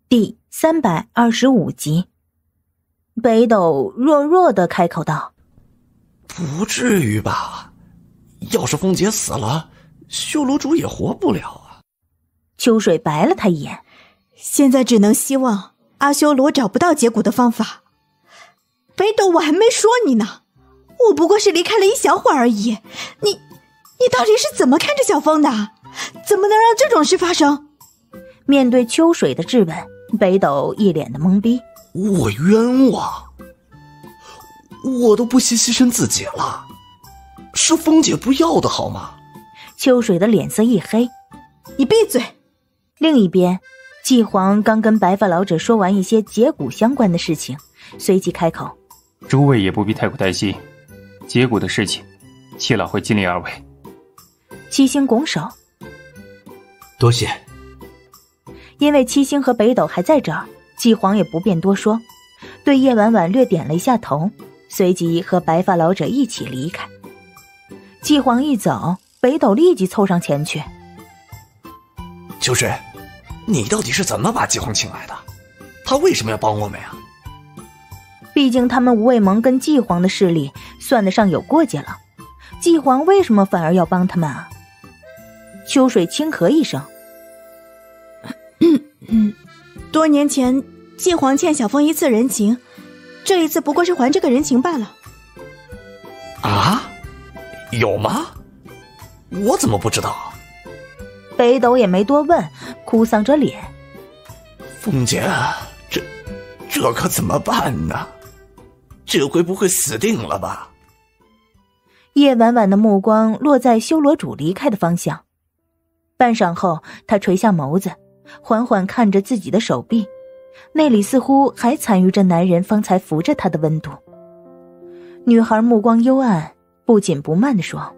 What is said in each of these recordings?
第325集。北斗弱弱地开口道： 不至于吧，要是凤姐死了，修罗主也活不了啊。 秋水白了他一眼， 现在只能希望阿修罗找不到解蛊的方法。北斗，我还没说你呢，我不过是离开了一小会儿而已，你到底是怎么看着小凤的？怎么能让这种事发生？ 面对秋水的质问，北斗一脸的懵逼。 我冤枉，我都不惜牺牲自己了，是凤姐不要的好吗？ 秋水的脸色一黑， 你闭嘴。 另一边，纪皇刚跟白发老者说完一些解蛊相关的事情，随即开口： 诸位也不必太过担心，解蛊的事情七老会尽力而为。 七星拱手： 多谢。 因为七星和北斗还在这儿，纪皇也不便多说，对叶婉婉略点了一下头，随即和白发老者一起离开。纪皇一走，北斗立即凑上前去： 秋水，你到底是怎么把纪皇请来的？他为什么要帮我们呀？ 毕竟他们无畏盟跟纪皇的势力算得上有过节了，纪皇为什么反而要帮他们啊？秋水轻咳一声： 多年前纪皇欠小凤一次人情，这一次不过是还这个人情罢了。 啊？有吗？我怎么不知道？ 北斗也没多问，哭丧着脸： 凤姐，这可怎么办呢？这回不会死定了吧？ 叶婉婉的目光落在修罗主离开的方向，半晌后，她垂下眸子，缓缓看着自己的手臂，那里似乎还残余着男人方才扶着她的温度。女孩目光幽暗，不紧不慢地说：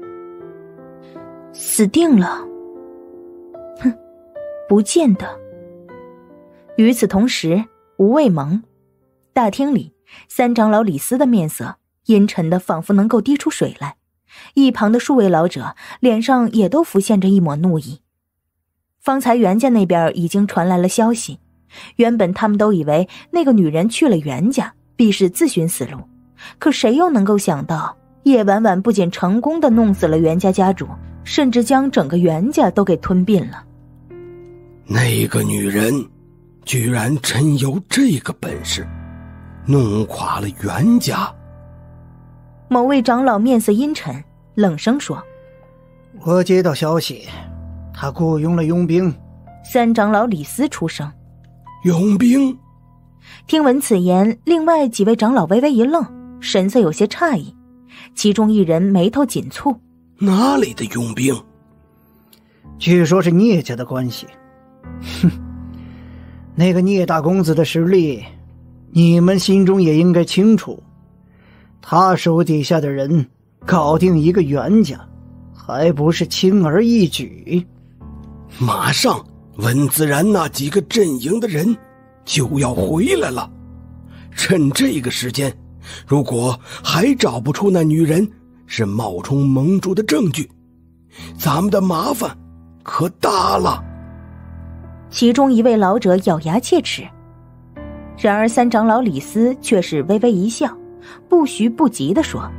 死定了。哼，不见得。与此同时，无畏盟大厅里，三长老李斯的面色阴沉的仿佛能够滴出水来，一旁的数位老者脸上也都浮现着一抹怒意。方才袁家那边已经传来了消息，原本他们都以为那个女人去了袁家必是自寻死路，可谁又能够想到叶婉婉不仅成功的弄死了袁家家主，甚至将整个袁家都给吞并了。 那个女人居然真有这个本事，弄垮了袁家。 某位长老面色阴沉，冷声说： 我接到消息，他雇佣了佣兵。 三长老李斯出声： 佣兵？ 听闻此言，另外几位长老微微一愣，神色有些诧异，其中一人眉头紧蹙： 哪里的佣兵？ 据说是聂家的关系。哼，那个聂大公子的实力，你们心中也应该清楚。他手底下的人搞定一个袁家，还不是轻而易举？ 马上温自然那几个阵营的人就要回来了，趁这个时间，如果还找不出那女人是冒充盟主的证据，咱们的麻烦可大了。 其中一位老者咬牙切齿，然而三长老李斯却是微微一笑，不徐不急地说：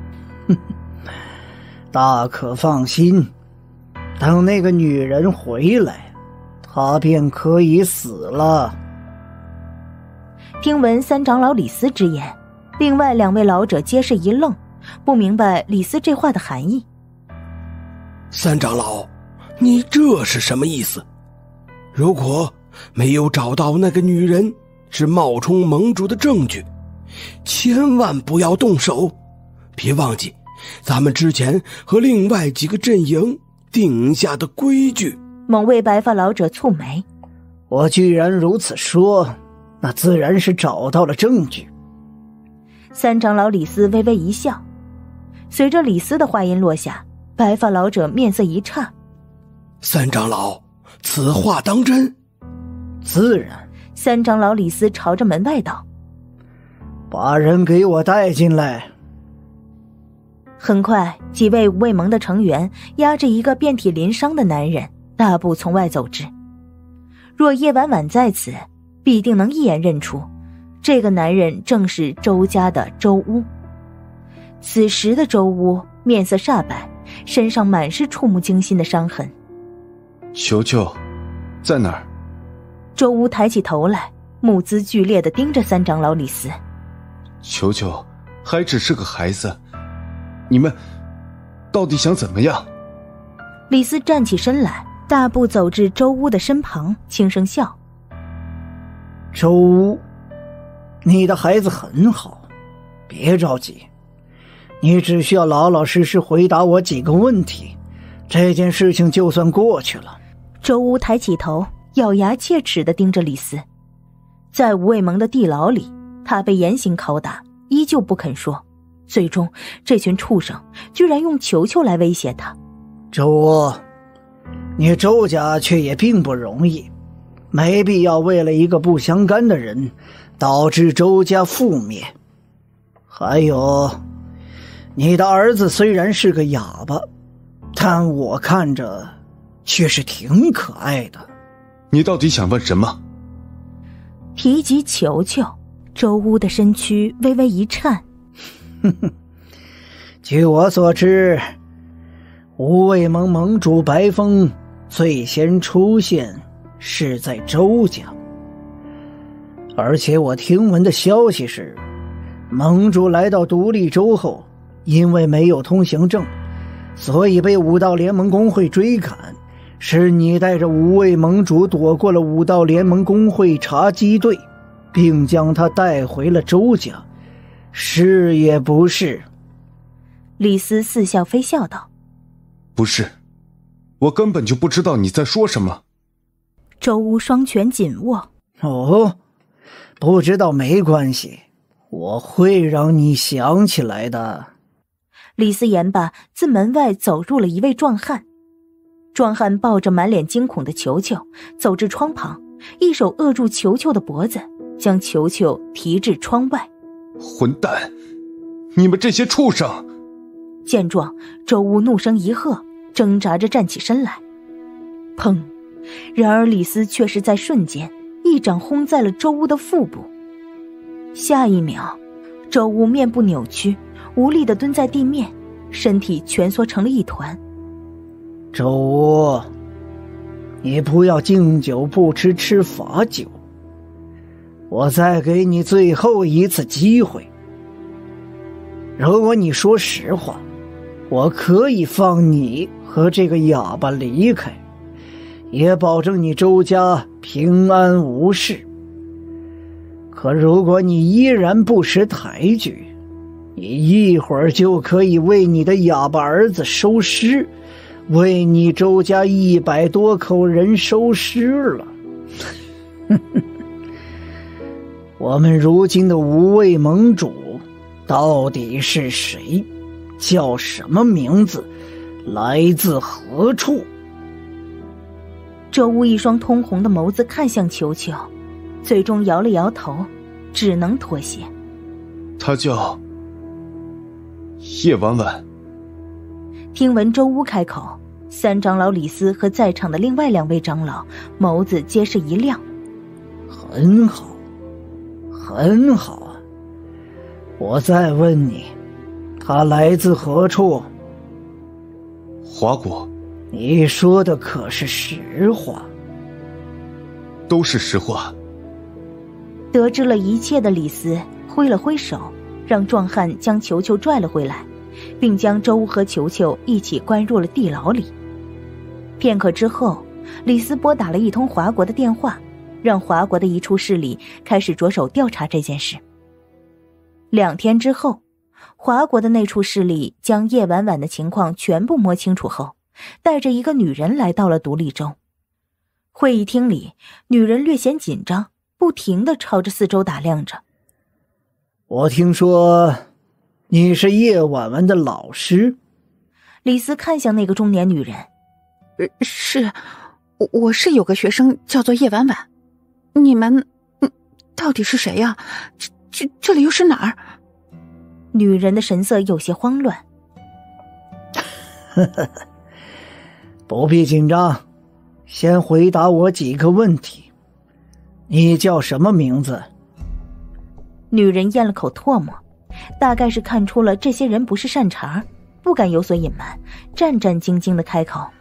大可放心，等那个女人回来，她便可以死了。 听闻三长老李斯之言，另外两位老者皆是一愣，不明白李斯这话的含义。 三长老，你这是什么意思？如果没有找到那个女人是冒充盟主的证据，千万不要动手。别忘记咱们之前和另外几个阵营定下的规矩。 某位白发老者蹙眉： 我既然如此说，那自然是找到了证据。 三长老李斯微微一笑，随着李斯的话音落下，白发老者面色一诧： 三长老，此话当真？ 自然。 三长老李斯朝着门外道： 把人给我带进来。 很快，几位无畏盟的成员押着一个遍体鳞伤的男人大步从外走至。若叶婉婉在此， 必定能一眼认出，这个男人正是周家的周乌。此时的周乌面色煞白，身上满是触目惊心的伤痕。 球球在哪儿？ 周乌抬起头来，目眦剧烈地盯着三长老李斯。 球球还只是个孩子，你们到底想怎么样？ 李斯站起身来，大步走至周乌的身旁，轻声笑。 周乌，你的孩子很好，别着急，你只需要老老实实回答我几个问题，这件事情就算过去了。 周乌抬起头，咬牙切齿地盯着李斯。在无畏盟的地牢里，他被严刑拷打，依旧不肯说。最终这群畜生居然用球球来威胁他。 周乌，你周家却也并不容易，没必要为了一个不相干的人导致周家覆灭。还有，你的儿子虽然是个哑巴，但我看着却是挺可爱的。 你到底想问什么？ 提及球球，周乌的身躯微微一颤。 据我所知，无畏盟盟主白风最先出现是在周家，而且我听闻的消息是，盟主来到独立州后，因为没有通行证，所以被武道联盟工会追赶，是你带着无畏盟主躲过了武道联盟工会查缉队，并将他带回了周家，是也不是？ 李斯似笑非笑道： 不是，我根本就不知道你在说什么。 周乌双拳紧握。 哦，不知道没关系，我会让你想起来的。 李斯言罢，自门外走入了一位壮汉。壮汉抱着满脸惊恐的球球，走至窗旁，一手扼住球球的脖子，将球球提至窗外。 混蛋，你们这些畜生！ 见状，周乌怒声一喝，挣扎着站起身来。砰！然而李斯却是在瞬间一掌轰在了周乌的腹部。下一秒，周乌面部扭曲，无力地蹲在地面，身体蜷缩成了一团。 周乌，你不要敬酒不吃吃罚酒，我再给你最后一次机会。如果你说实话，我可以放你和这个哑巴离开，也保证你周家平安无事。可如果你依然不识抬举，你一会儿就可以为你的哑巴儿子收尸，为你周家100多口人收尸了。我们如今的无畏盟主到底是谁？叫什么名字？来自何处？ 周乌一双通红的眸子看向球球，最终摇了摇头，只能妥协。 他叫叶婉婉。 听闻周乌开口，三长老李斯和在场的另外2位长老眸子皆是一亮。 很好，很好啊！我再问你，他来自何处？ 华国。 你说的可是实话？ 都是实话。 得知了一切的李斯挥了挥手，让壮汉将球球拽了回来，并将周乌和球球一起关入了地牢里。片刻之后，李斯拨打了一通华国的电话，让华国的一处势力开始着手调查这件事。2天之后，华国的那处势力将叶婉婉的情况全部摸清楚后，带着一个女人来到了独立州。会议厅里，女人略显紧张，不停地朝着四周打量着。 我听说你是叶婉婉的老师。 李斯看向那个中年女人。 是，我是有个学生叫做叶婉婉。你们到底是谁呀？这里又是哪儿？ 女人的神色有些慌乱。 不必紧张，先回答我几个问题。 你叫什么名字？ 女人咽了口唾沫，大概是看出了这些人不是善茬，不敢有所隐瞒，战战兢兢地开口。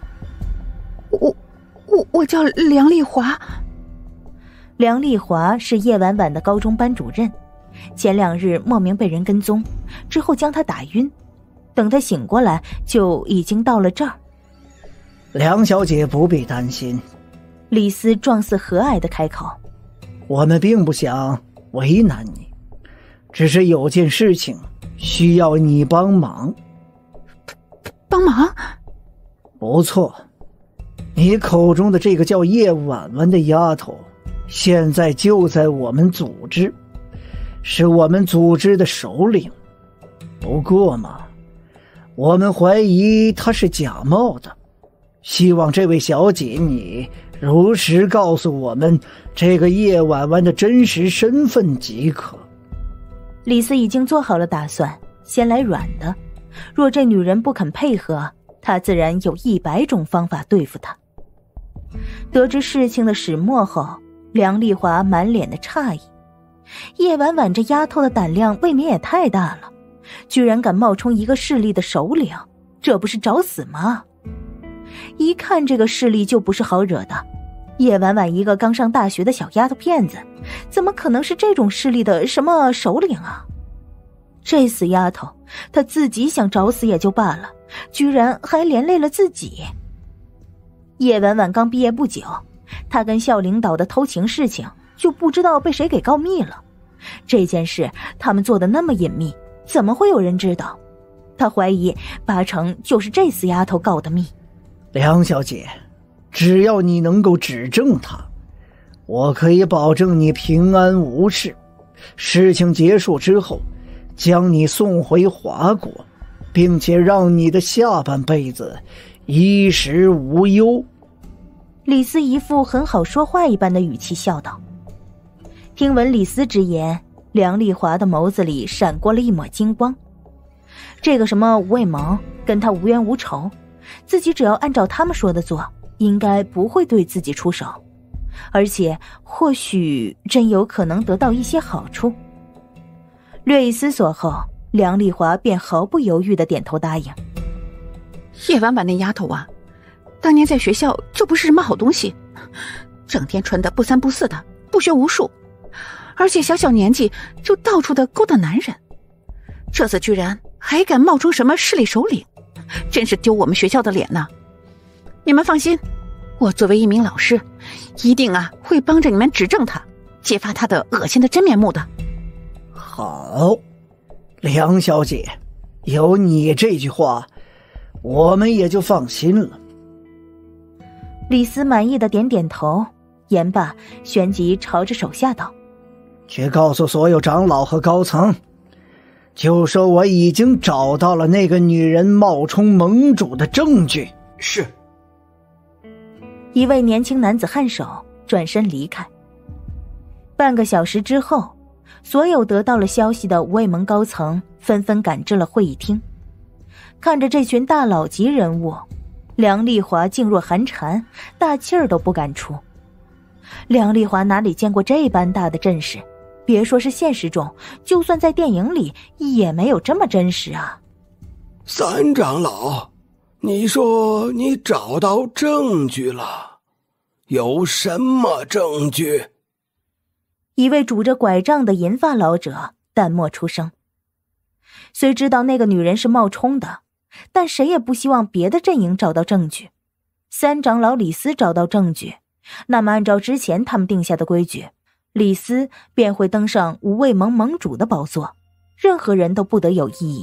我叫梁丽华。 梁丽华是叶婉婉的高中班主任，前2日莫名被人跟踪，之后将她打晕，等她醒过来就已经到了这儿。 梁小姐不必担心， 李斯状似和蔼地开口， 我们并不想为难你，只是有件事情需要你帮忙。 帮忙？ 不错，你口中的这个叫叶婉婉的丫头现在就在我们组织，是我们组织的首领。不过嘛，我们怀疑她是假冒的，希望这位小姐你如实告诉我们这个叶婉婉的真实身份即可。 李斯已经做好了打算，先来软的，若这女人不肯配合，他自然有100种方法对付她。得知事情的始末后，梁丽华满脸的诧异，叶婉婉这丫头的胆量未免也太大了，居然敢冒充一个势力的首领，这不是找死吗？一看这个势力就不是好惹的，叶婉婉一个刚上大学的小丫头片子，怎么可能是这种势力的什么首领啊？这死丫头，她自己想找死也就罢了，居然还连累了自己。叶婉婉刚毕业不久，她跟校领导的偷情事情就不知道被谁给告密了。这件事他们做的那么隐秘，怎么会有人知道？她怀疑8成就是这死丫头告的密。 梁小姐，只要你能够指证她，我可以保证你平安无事。事情结束之后，将你送回华国，并且让你的下半辈子衣食无忧。 李斯一副很好说话一般的语气笑道。听闻李斯之言，梁丽华的眸子里闪过了一抹金光。这个什么吴卫蒙跟他无冤无仇，自己只要按照他们说的做，应该不会对自己出手，而且或许真有可能得到一些好处。略一思索后，梁丽华便毫不犹豫地点头答应。 叶婉婉那丫头啊，当年在学校就不是什么好东西，整天穿得不三不四的，不学无术，而且小年纪就到处的勾搭男人，这次居然还敢冒充什么势力首领，真是丢我们学校的脸呢。你们放心，我作为一名老师，一定会帮着你们指证他，揭发他的恶心的真面目的。 好，梁小姐，有你这句话，我们也就放心了。 李斯满意的点点头，言罢旋即朝着手下道： 去告诉所有长老和高层，就说我已经找到了那个女人冒充盟主的证据。 是。 一位年轻男子颔首，转身离开。半个小时之后，所有得到了消息的卫盟高层纷纷赶至了会议厅。看着这群大佬级人物，梁丽华噤若寒蝉，大气儿都不敢出。梁丽华哪里见过这般大的阵势，别说是现实中，就算在电影里也没有这么真实啊。 三长老，你说你找到证据了？有什么证据？ 一位拄着拐杖的银发老者淡漠出声。虽知道那个女人是冒充的，但谁也不希望别的阵营找到证据。三长老李斯找到证据，那么按照之前他们定下的规矩，李斯便会登上无畏盟盟主的宝座，任何人都不得有异议。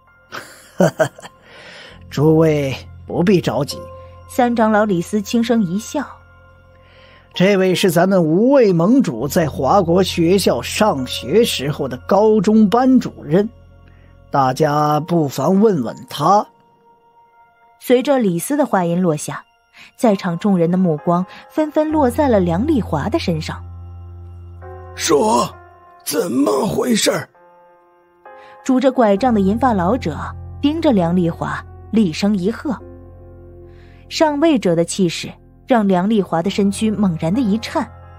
诸位不必着急。 三长老李斯轻声一笑， 这位是咱们无畏盟主在华国学校上学时候的高中班主任，大家不妨问问他。 随着李斯的话音落下，在场众人的目光纷纷落在了梁丽华的身上。 说，怎么回事？ 拄着拐杖的银发老者盯着梁丽华，厉声一喝。上位者的气势让梁丽华的身躯猛然的一颤，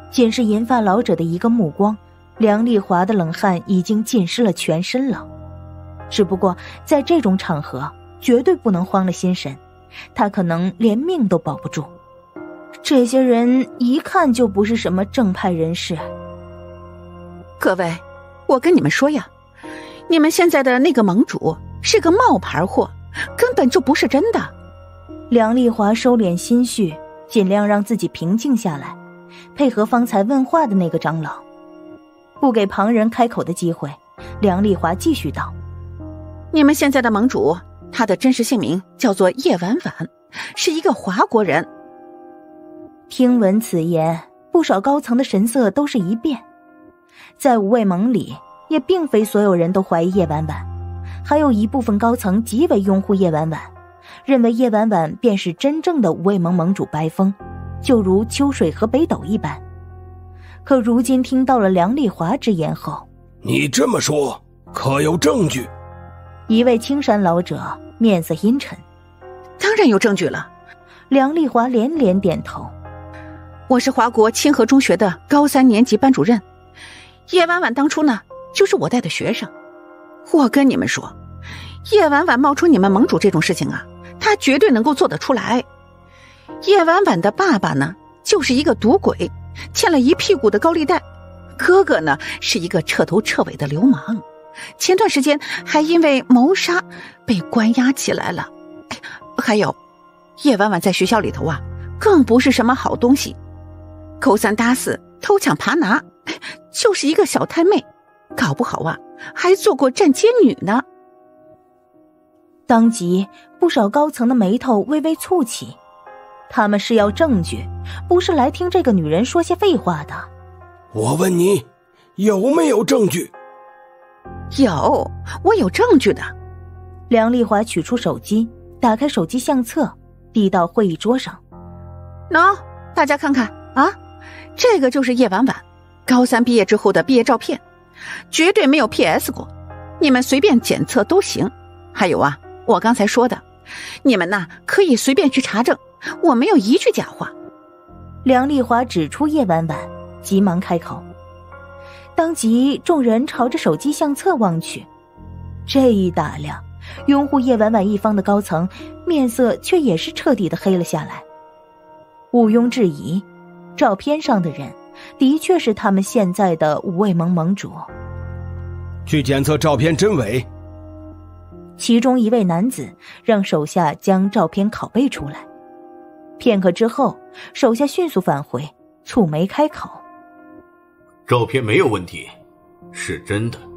仅是银发老者的一个目光，梁丽华的冷汗已经浸湿了全身了。只不过在这种场合绝对不能慌了心神，他可能连命都保不住。这些人一看就不是什么正派人士。 各位，我跟你们说呀，你们现在的那个盟主是个冒牌货，根本就不是真的。 梁丽华收敛心绪，尽量让自己平静下来，配合方才问话的那个长老。不给旁人开口的机会，梁丽华继续道： 你们现在的盟主，他的真实姓名叫做叶婉婉，是一个华国人。 听闻此言，不少高层的神色都是一变。在五味盟里，也并非所有人都怀疑叶婉婉，还有一部分高层极为拥护叶婉婉，认为叶婉婉便是真正的五味盟盟主白风，就如秋水和北斗一般。可如今听到了梁丽华之言后， 你这么说，可有证据？ 一位青衫老者面色阴沉。 当然有证据了。 梁丽华连连点头。 我是华国清河中学的高3年级班主任，叶婉婉当初呢，就是我带的学生。我跟你们说，叶婉婉冒充你们盟主这种事情啊，她绝对能够做得出来。叶婉婉的爸爸呢，就是一个赌鬼，欠了一屁股的高利贷，哥哥呢是一个彻头彻尾的流氓，前段时间还因为谋杀被关押起来了。还有，叶婉婉在学校里头啊，更不是什么好东西，勾三搭四，偷抢扒拿，就是一个小太妹，搞不好啊还做过站街女呢。 当即不少高层的眉头微微蹙起，他们是要证据，不是来听这个女人说些废话的。 我问你，有没有证据？ 有，我有证据的。 梁丽华取出手机，打开手机相册，递到会议桌上。 喏，大家看看啊，这个就是叶婉婉高3毕业之后的毕业照片，绝对没有 PS 过，你们随便检测都行。还有啊，我刚才说的，你们呐可以随便去查证，我没有一句假话。 梁丽华指出叶婉婉，急忙开口。当即众人朝着手机相册望去，这一打量，拥护叶婉婉一方的高层面色却也是彻底的黑了下来。毋庸置疑，照片上的人的确是他们现在的五味盟盟主。 去检测照片真伪。 其中一位男子让手下将照片拷贝出来。片刻之后，手下迅速返回，蹙眉开口： 照片没有问题，是真的。